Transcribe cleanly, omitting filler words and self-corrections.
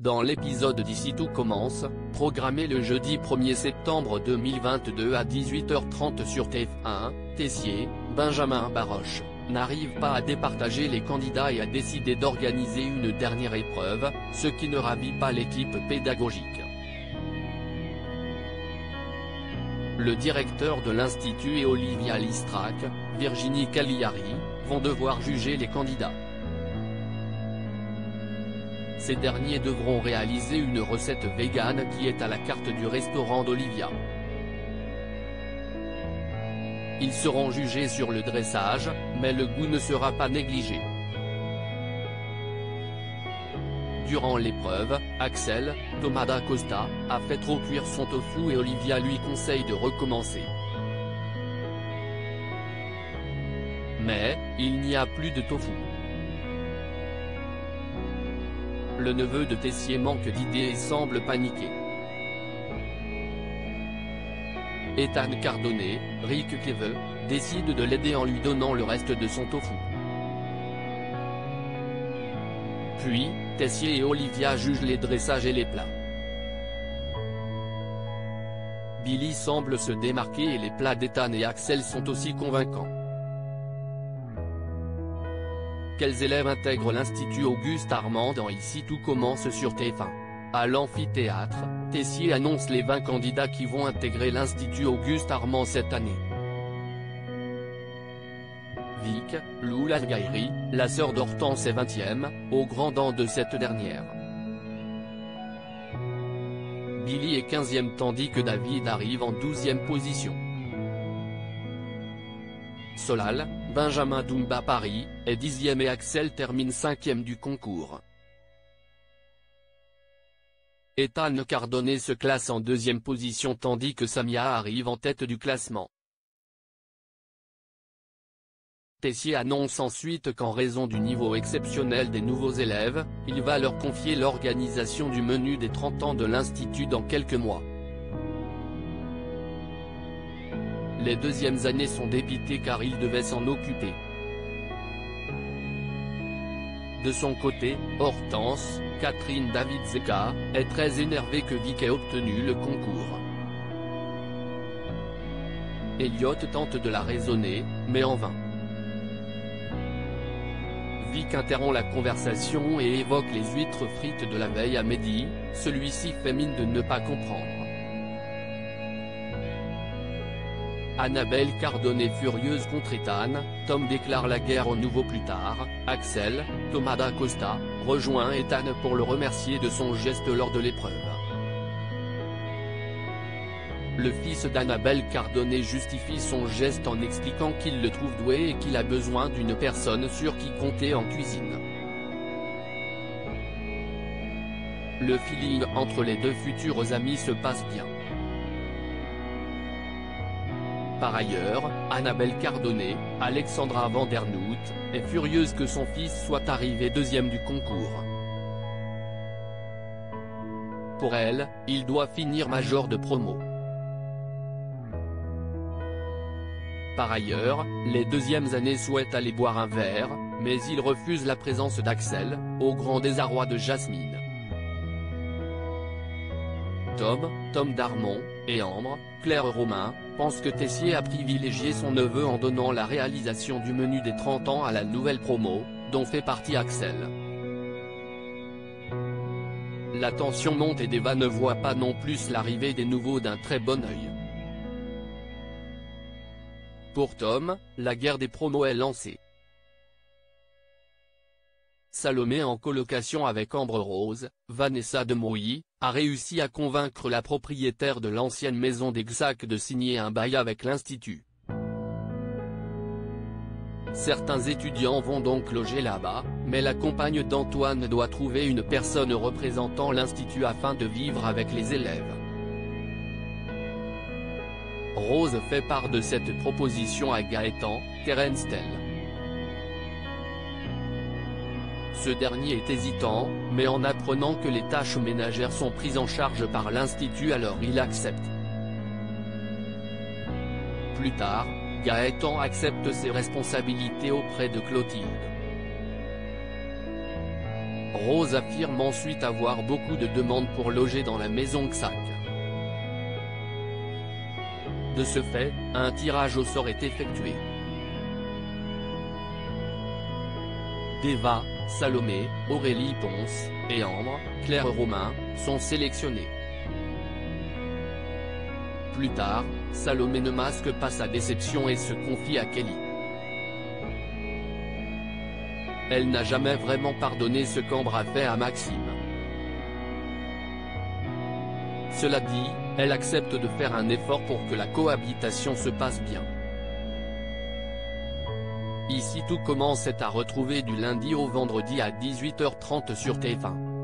Dans l'épisode d'Ici tout commence, programmé le jeudi 1er septembre 2022 à 18h30 sur TF1, Tessier, Benjamin Baroche, n'arrive pas à départager les candidats et a décidé d'organiser une dernière épreuve, ce qui ne ravit pas l'équipe pédagogique. Le directeur de l'Institut et Olivia Listrac, Virginie Cagliari, vont devoir juger les candidats. Ces derniers devront réaliser une recette végane qui est à la carte du restaurant d'Olivia. Ils seront jugés sur le dressage, mais le goût ne sera pas négligé. Durant l'épreuve, Axel, Thomas da Costa, a fait trop cuire son tofu et Olivia lui conseille de recommencer. Mais, il n'y a plus de tofu. Le neveu de Tessier manque d'idées et semble paniqué. Ethan Cardonnet, Rick Keve, décide de l'aider en lui donnant le reste de son tofu. Puis, Tessier et Olivia jugent les dressages et les plats. Billy semble se démarquer et les plats d'Ethan et Axel sont aussi convaincants. Quels élèves intègrent l'Institut Auguste Armand dans Ici tout commence sur TF1. À l'amphithéâtre, Tessier annonce les 20 candidats qui vont intégrer l'Institut Auguste Armand cette année. Vic, Lou Largaillerie, la sœur d'Hortense est 20e, au grand dam de cette dernière. Billy est 15e tandis que David arrive en 12e position. Solal, Benjamin Dumba Paris, est 10e et Axel termine 5e du concours. Ethan Cardonnet se classe en 2e position tandis que Samia arrive en tête du classement. Tessier annonce ensuite qu'en raison du niveau exceptionnel des nouveaux élèves, il va leur confier l'organisation du menu des 30 ans de l'Institut dans quelques mois. Les deuxièmes années sont dépitées car il devait s'en occuper. De son côté, Hortense, Catherine David-Zeka, est très énervée que Vic ait obtenu le concours. Elliot tente de la raisonner, mais en vain. Vic interrompt la conversation et évoque les huîtres frites de la veille à midi, celui-ci fait mine de ne pas comprendre. Annabelle Cardonnet furieuse contre Ethan, Tom déclare la guerre au nouveau plus tard, Axel, Thomas da Costa, rejoint Ethan pour le remercier de son geste lors de l'épreuve. Le fils d'Annabelle Cardonnet justifie son geste en expliquant qu'il le trouve doué et qu'il a besoin d'une personne sur qui compter en cuisine. Le feeling entre les deux futurs amis se passe bien. Par ailleurs, Annabelle Cardonnet, Alexandra Vandernoot, est furieuse que son fils soit arrivé 2e du concours. Pour elle, il doit finir major de promo. Par ailleurs, les deuxièmes années souhaitent aller boire un verre, mais ils refusent la présence d'Axel, au grand désarroi de Jasmine. Tom Darmon, et Ambre, Claire Romain, pensent que Tessier a privilégié son neveu en donnant la réalisation du menu des 30 ans à la nouvelle promo, dont fait partie Axel. La tension monte et Deva ne voit pas non plus l'arrivée des nouveaux d'un très bon œil. Pour Tom, la guerre des promos est lancée. Salomé en colocation avec Ambre Rose, Vanessa Demouy, a réussi à convaincre la propriétaire de l'ancienne maison d'Exac de signer un bail avec l'Institut. Certains étudiants vont donc loger là-bas, mais la compagne d'Antoine doit trouver une personne représentant l'Institut afin de vivre avec les élèves. Rose fait part de cette proposition à Gaëtan, Terenstell. Ce dernier est hésitant, mais en apprenant que les tâches ménagères sont prises en charge par l'Institut alors il accepte. Plus tard, Gaëtan accepte ses responsabilités auprès de Clotilde. Rose affirme ensuite avoir beaucoup de demandes pour loger dans la maison Xac. De ce fait, un tirage au sort est effectué. Deva, Salomé, Aurélie Ponce, et Ambre, Claire Romain, sont sélectionnés. Plus tard, Salomé ne masque pas sa déception et se confie à Kelly. Elle n'a jamais vraiment pardonné ce qu'Ambre a fait à Maxime. Cela dit, elle accepte de faire un effort pour que la cohabitation se passe bien. Ici tout commence est à retrouver du lundi au vendredi à 18h30 sur TF1.